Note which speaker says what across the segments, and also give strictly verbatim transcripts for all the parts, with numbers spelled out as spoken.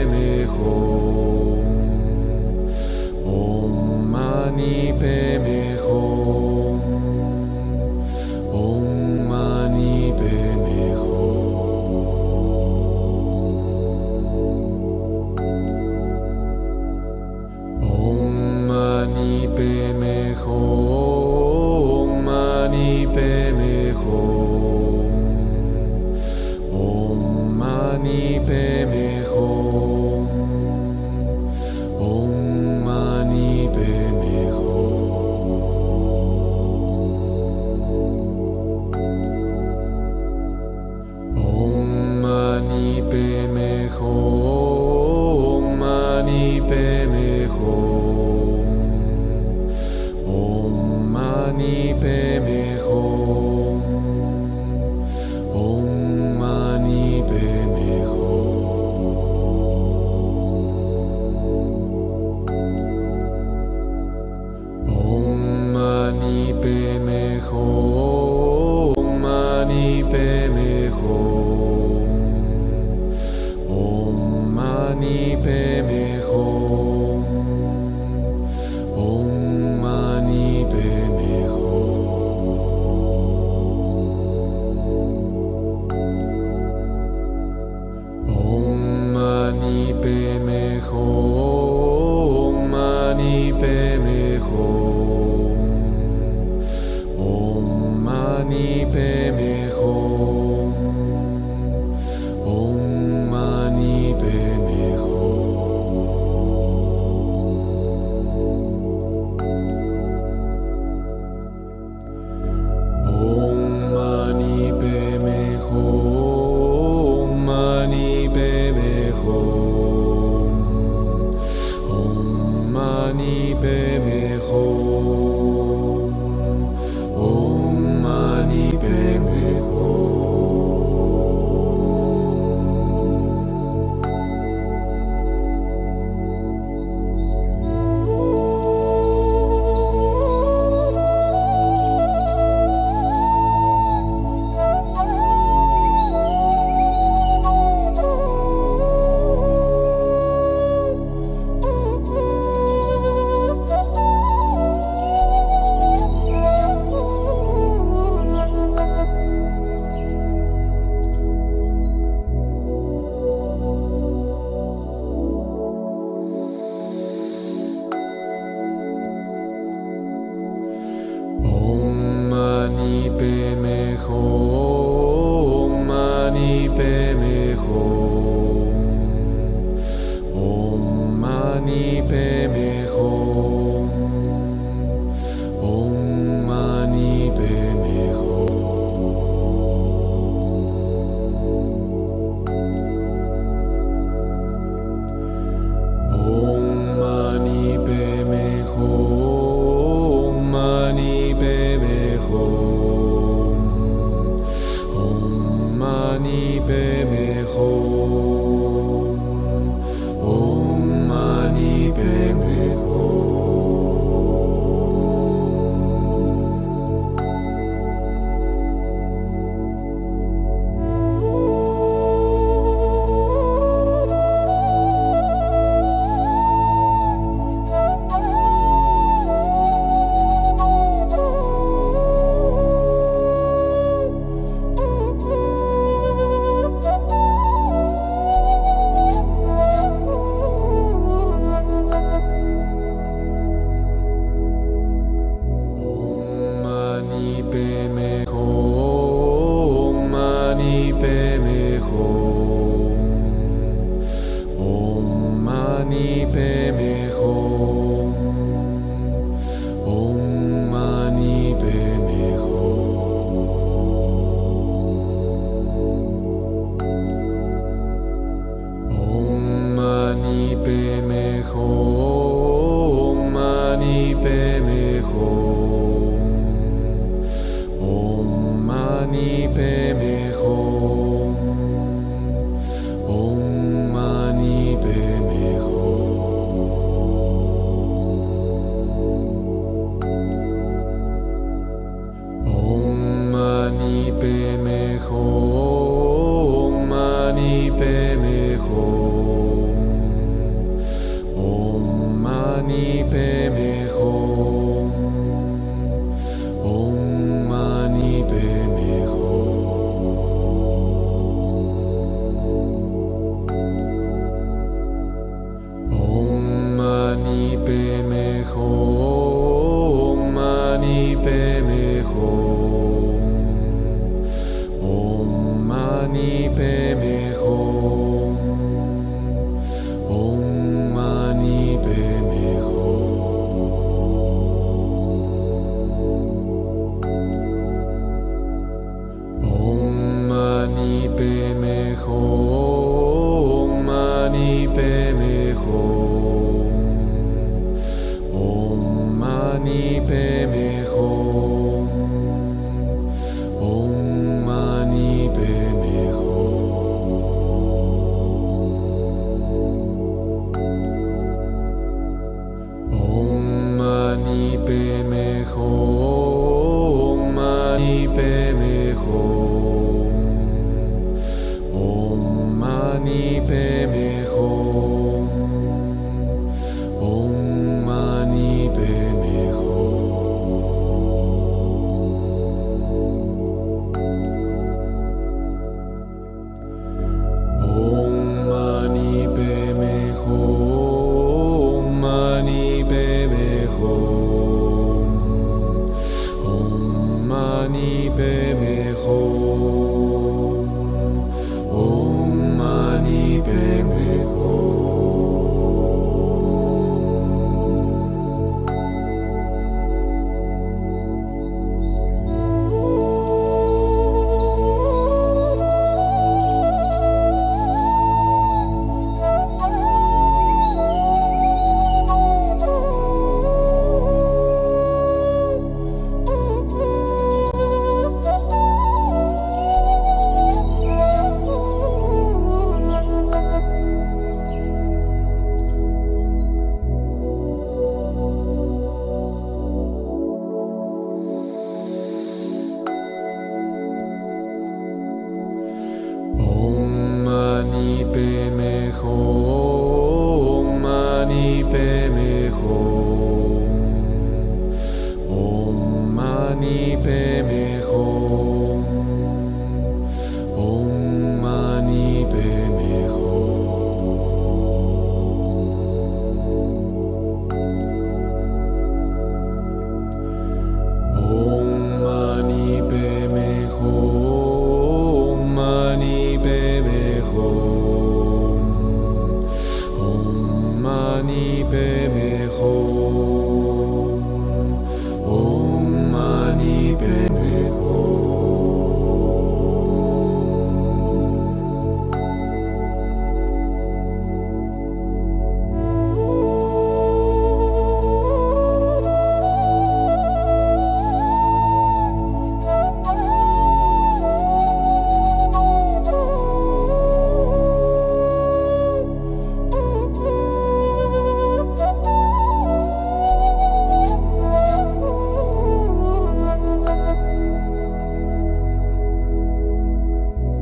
Speaker 1: Padme Hum. Om Mani Padme Hum. Om Mani Padme Hum. Om Mani Padme Hum. Mani Padme Hum. Om Mani Padme Hum. Om Mani Padme Hum. Om Mani Padme Hum. Mani Padme Hum. Om Mani Padme Hum. Om Mani Padme Hum. Om Mani Padme Hum. Mani Padme Hum. Om Mani Padme Hum. Om Mani Padme Hum. Om Mani Padme Hum. Mani Padme Hum. Om Mani Padme Hum. Om Mani Padme Hum. Om Mani Padme Hum. Mani Padme Hum. Om Mani Padme Hum. Om Mani Padme Hum. Om Mani Padme Hum. Mani Padme Hum. Om Mani Padme Hum. Om Mani Padme Hum. Om Mani Padme Hum. Mani Padme Hum. Om Mani Padme Hum. Om Mani Padme Padme Hum. Padme Hum. Om Mani Padme Hum. Om Mani Padme Hum. Om Mani Padme Hum. Mani Padme Hum. Om Mani Padme Hum. Om Mani Padme Hum. Om Mani Padme Hum. Mani Padme Hum. Om Mani Padme Hum. Om Mani Padme Om Mani Padme Hum. Mani Padme Hum. Om Mani Padme Hum. Om Mani Padme Hum. Om Mani Padme Hum. Mani Padme Hum. Om Mani Padme Hum. Om Mani Padme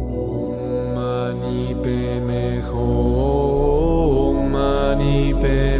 Speaker 1: Hum. Mani Padme